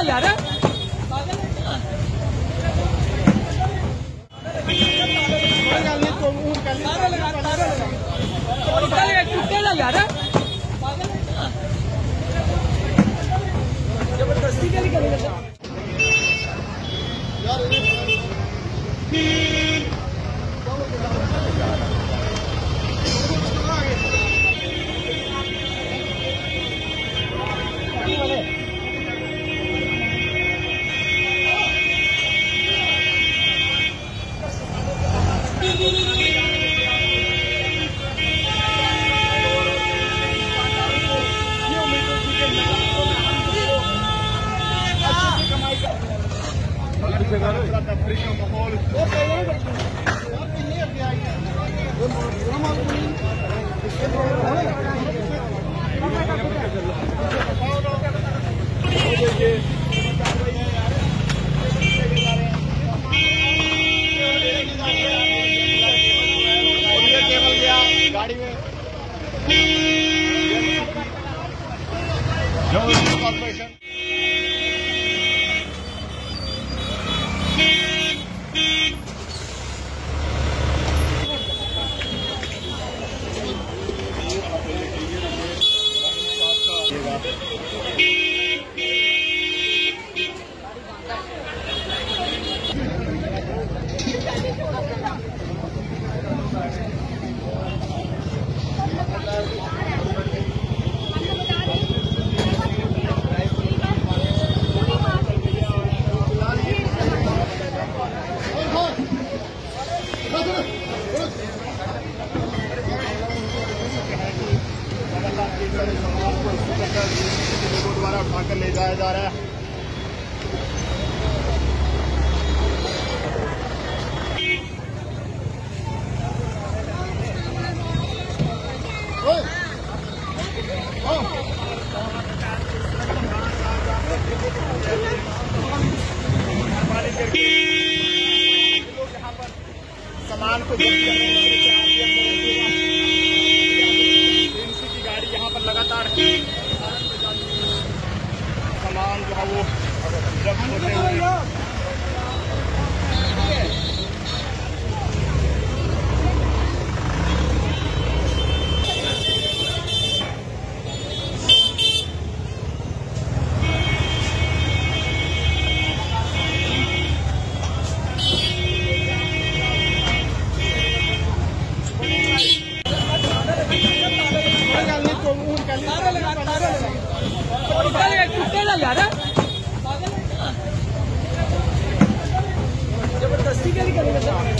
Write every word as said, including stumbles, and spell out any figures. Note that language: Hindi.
यार टूटेगा यार जबरदस्ती के लिए करेगा गाड़ी में कॉर्पोरेशन द्वारा उठाकर ले जाया जा रहा है। सामान को की गाड़ी यहाँ पर लगातार सामान जो है वो जब्त होते हुए टूटेगा यार जबरदस्ती के लिए करेगा।